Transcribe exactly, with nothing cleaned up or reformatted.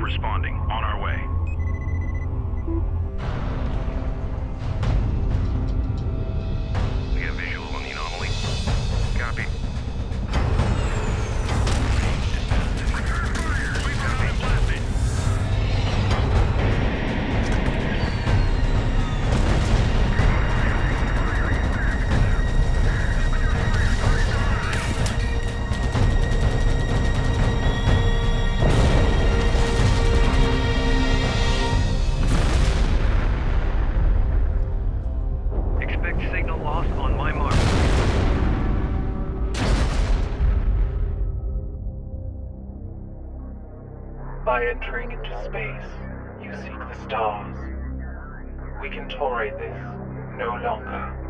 responding. On our way. We get a visual on the anomaly. Copy. Signal loss on my mark. By entering into space, you seek the stars. We can tolerate this no longer.